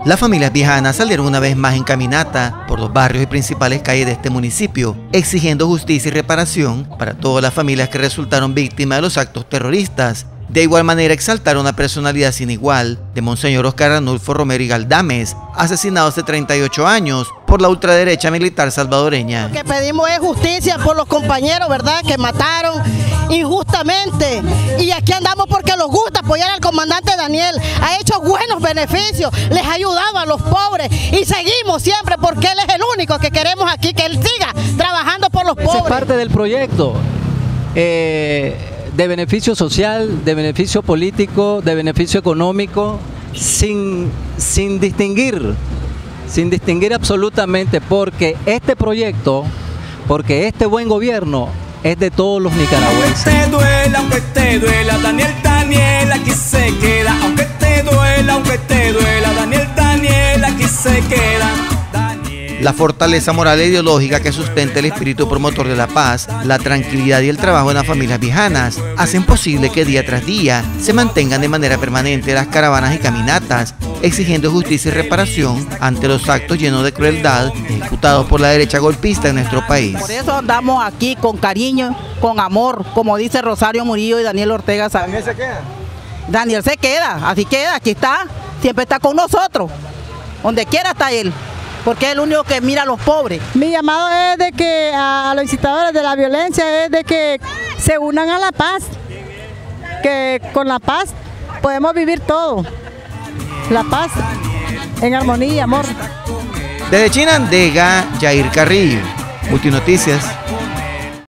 Las familias vijanas salieron una vez más en caminata por los barrios y principales calles de este municipio, exigiendo justicia y reparación para todas las familias que resultaron víctimas de los actos terroristas. De igual manera exaltaron una personalidad sin igual de Monseñor Oscar Arnulfo Romero y Galdames, asesinado hace 38 años por la ultraderecha militar salvadoreña. Lo que pedimos es justicia por los compañeros, ¿verdad?, que mataron injustamente. Y aquí andamos porque nos gusta apoyar al comandante Daniel. Ha hecho buenos beneficios, les ha ayudado a los pobres y seguimos siempre porque él es el único que queremos aquí, que él siga trabajando por los pobres. Esa es parte del proyecto. De beneficio social, de beneficio político, de beneficio económico, sin distinguir absolutamente, porque este proyecto, porque este buen gobierno es de todos los nicaragüenses. Aunque te duela, Daniel, aquí se queda. Aunque te duela, Daniel, aquí se queda. La fortaleza moral e ideológica que sustenta el espíritu promotor de la paz, la tranquilidad y el trabajo en las familias vijanas hacen posible que día tras día se mantengan de manera permanente las caravanas y caminatas, exigiendo justicia y reparación ante los actos llenos de crueldad ejecutados por la derecha golpista en nuestro país. Por eso andamos aquí con cariño, con amor, como dice Rosario Murillo y Daniel Ortega. ¿Daniel se queda? Daniel se queda, así queda, aquí está, siempre está con nosotros, donde quiera está él, porque es el único que mira a los pobres. Mi llamado es de que a los incitadores de la violencia es de que se unan a la paz, que con la paz podemos vivir todo, la paz en armonía y amor. Desde Chinandega, Jair Carrillo, Multinoticias.